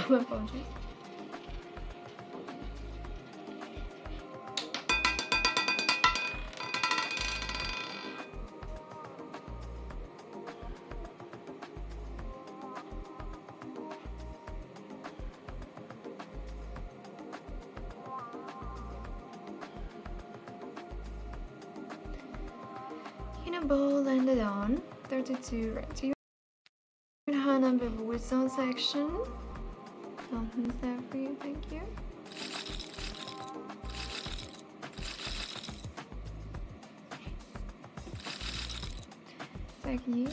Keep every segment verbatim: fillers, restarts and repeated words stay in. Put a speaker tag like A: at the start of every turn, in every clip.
A: My apologies. Ball landed on thirty-two right to your high number voice zone section. Something's there for you, thank you. Thank you.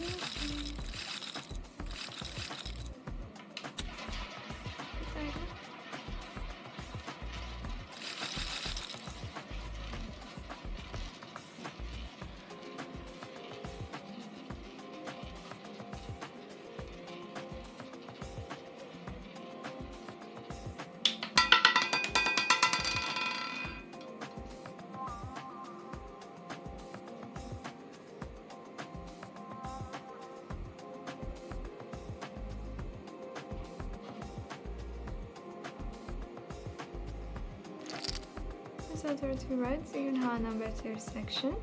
A: Center to right, so you have number two section.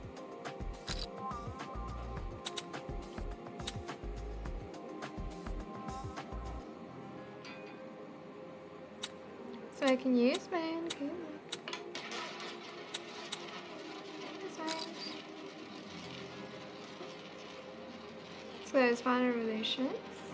A: So I can use band, okay. So it's final relations.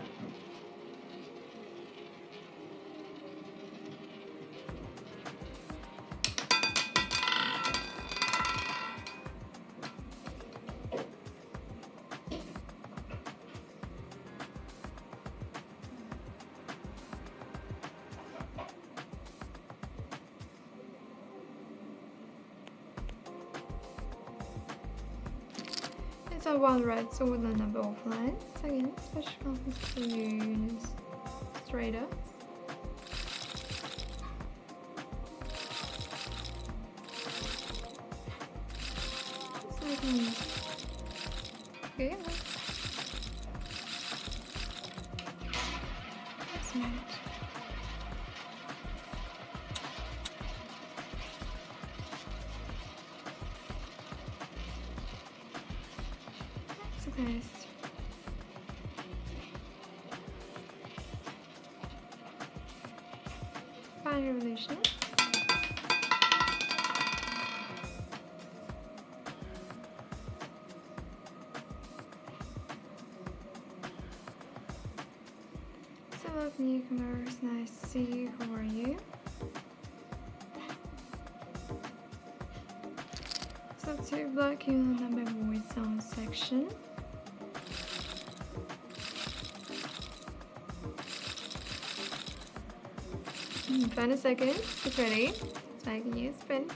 A: So one red, so with the number of lines. Again, special conference to use straight up. So I can use. Okay. That's nice. Nice. Final relation. So love newcomers, nice to see you. Who are you? So two black union number void zone section. twenty seconds, get ready, so I can use spin.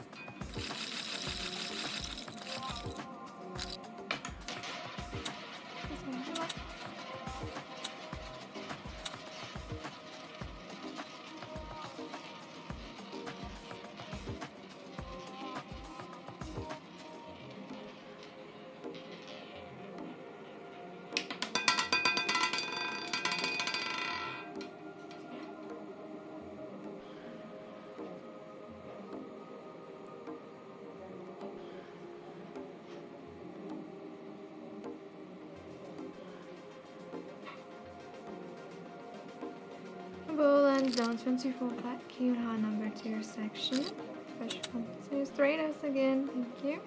A: Ball and down twenty-four black cue high number to your section. Special compensation straight us again, thank you.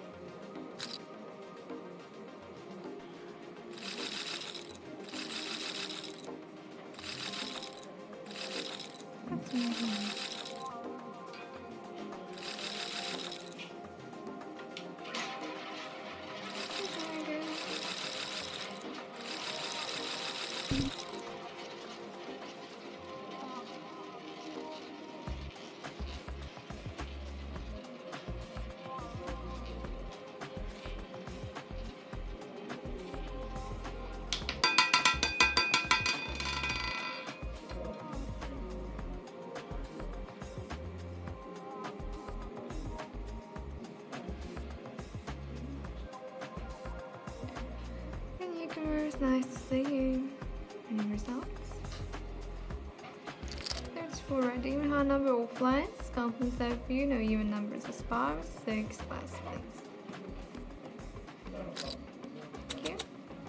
A: That's amazing. Nice to see you. Any results? Alright, even high number all flights. Compliments there for you. No even numbers as far as six last flights. Thank you.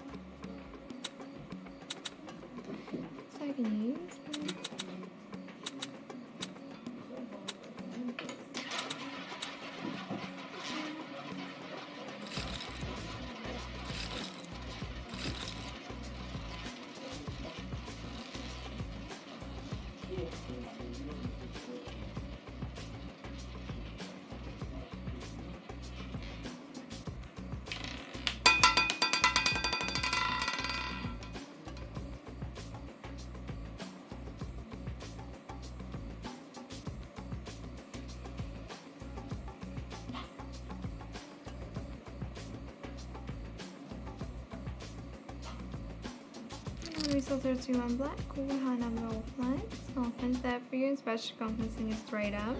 A: Second use. Result thirty-two on black, cool high number all flights. All flights there for you, special compliments in your straight ups.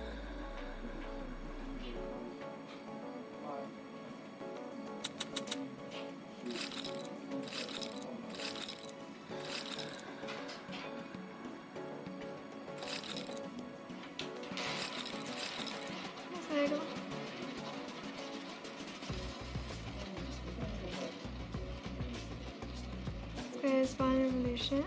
A: Is Final Revolution.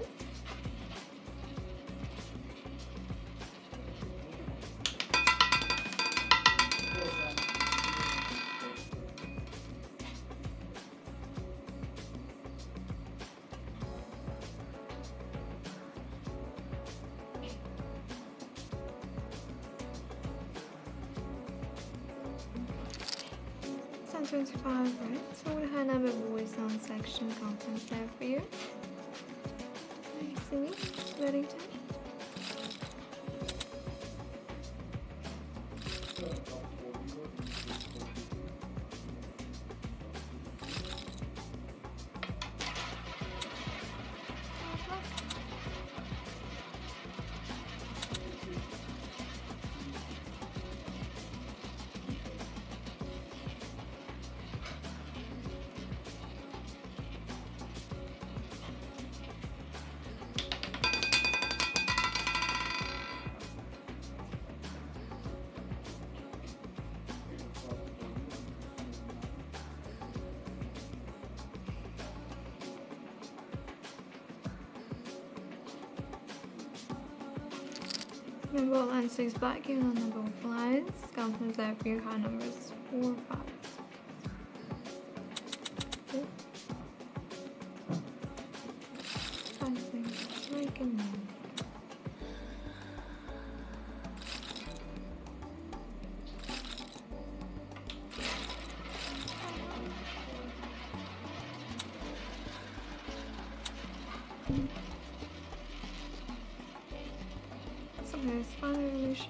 A: twenty-five, right? So what high number voice on section conference there for you? See, Reddington. Number line six black, given on number of flies. Compliments there for you, high numbers four, five. Two. Five, six, like a moon. So there's Final Revolutions.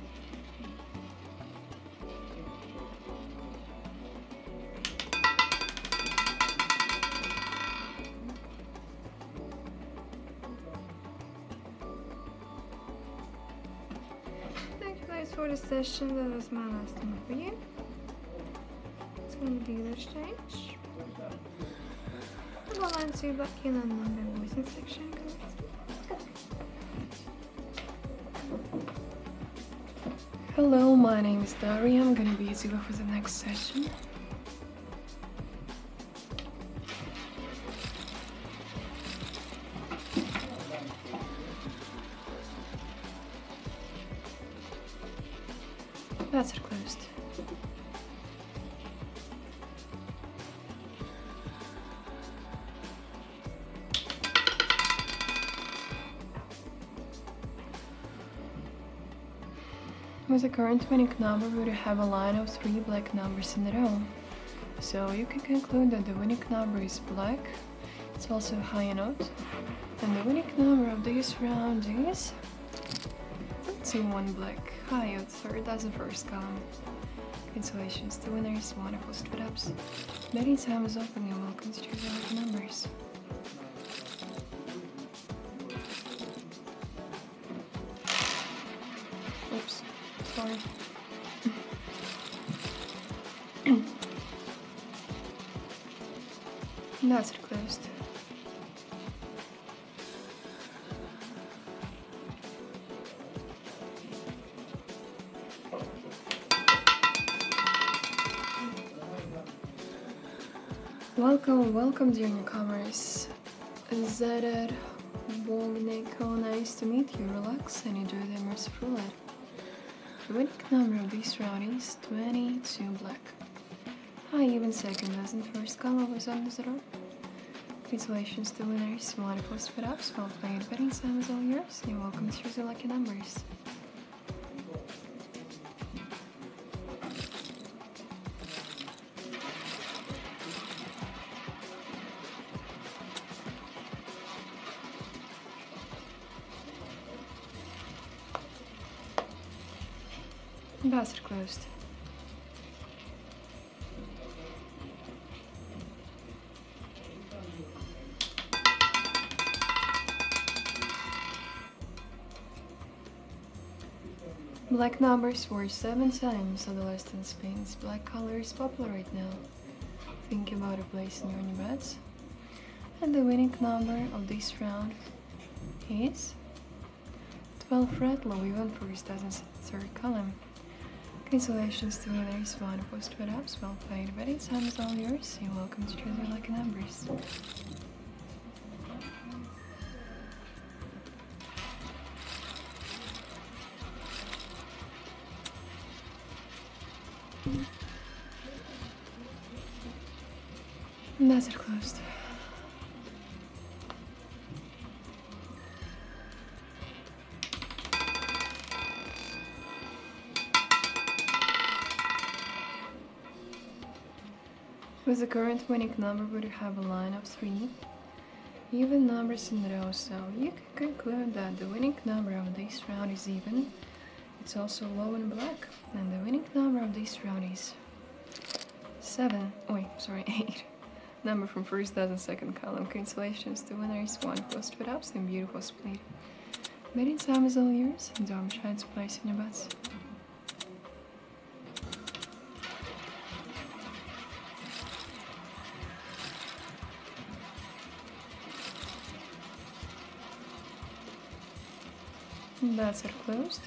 A: Thank you guys for the session. That was my last one for you. It's going to be dealer stage. And I'll answer you back in on Monday voicing section.
B: Hello, my name is Daria. I'm gonna be Zilla for the next session. That's it closed. With the current winning number, we would have a line of three black numbers in a row. So you can conclude that the winning number is black. It's also a high note. And the winning number of this round is... let's see, one black. High out third, that's the first column. Congratulations, the winner is wonderful split ups. Betting time is open, you're welcome to choose all the numbers. Oops. Sorry. That's it closed. Welcome, welcome dear newcomers. Zeded, Bolneko, nice to meet you. Relax and enjoy the immersive roulette. The winning number of this round is twenty-two black. High even second doesn't first color was on the zero. Congratulations to winners. You want to post fit ups? Well played. Betting time is all yours. You're welcome to choose your lucky numbers. Bastard closed. Black numbers were seven times on the list in spins. Black color is popular right now. Think about a place in your new bets. And the winning number of this round is twelve red, low even first as in third column. Congratulations to winners who want to post fit ups. Well played. Betting time is all yours. You're welcome to choose your lucky numbers. And that's it closed. With the current winning number, we would have a line of three even numbers in a row, so you can conclude that the winning number of this round is even. It's also low in black, and the winning number of this round is seven. Oh, wait, sorry, eight. Number from first dozen second column. Congratulations to winners. One post fit ups and beautiful split. Betting time is all yours, and don't try to place in your bets. That's it closed.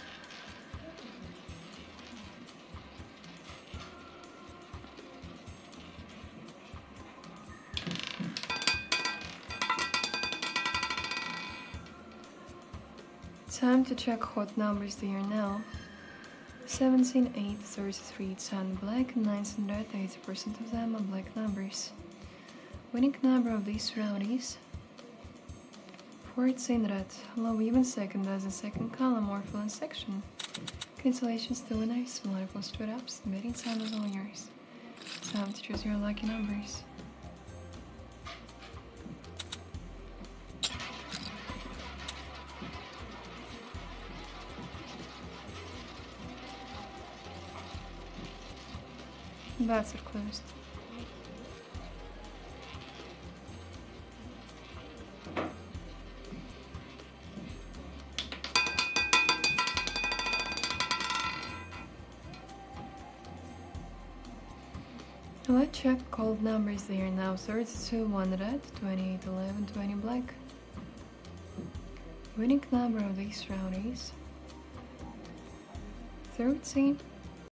B: Time to check hot numbers there now. seventeen, eight, thirty-three, ten black, nineteen red, eighty percent of them are black numbers. Winning number of this round is fourteen red, low even second as in second column or full in section. Congratulations to winners, multiple straight ups, betting time is all yours. Time to choose your lucky numbers. That's it closed. Let's check cold numbers there now. thirty-two, one red, twenty-eight, eleven, twenty black. Winning number of this round is thirteen,